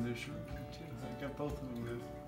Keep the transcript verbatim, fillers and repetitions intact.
And they're shrinking too. I got both of them good.